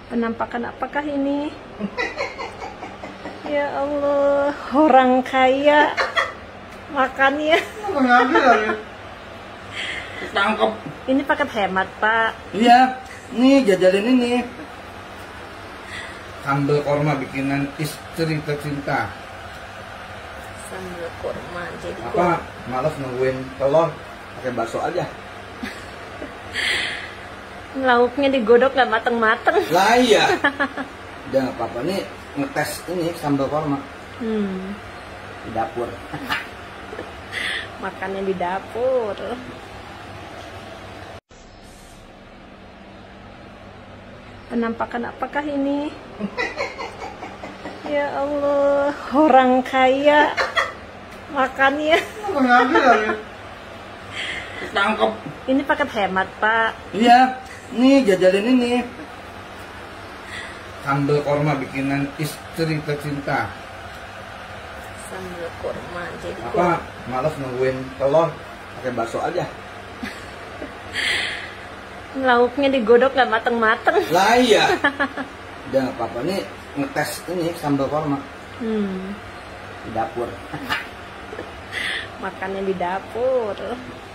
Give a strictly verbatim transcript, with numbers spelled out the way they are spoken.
Penampakan apakah ini? Ya Allah, orang kaya makannya. Tangkap. Ini paket hemat, Pak. Iya, nih jajalin ini. Sambal korma bikinan istri tercinta. Sambal kurma. Jadi Apa? Males nungguin telur, pakai bakso aja. Lauknya digodok gak mateng-mateng. Lah iya. Udah nggak apa-apa nih, ngetes ini sambal korma Hmm. di dapur. Makannya di dapur. Penampakan apakah ini? Ya Allah, orang kaya makannya. Tangkap. Ini paket hemat, Pak. Iya, nih jajalin ini. Sambal korma bikinan istri tercinta. Sambal kurma. Jadi Apa? Males nungguin telur, pakai bakso aja. lauknya digodok gak mateng-mateng. Lah iya. Udah nggak apa-apa nih, ngetes ini sambal korma Hmm. di dapur. Makannya di dapur.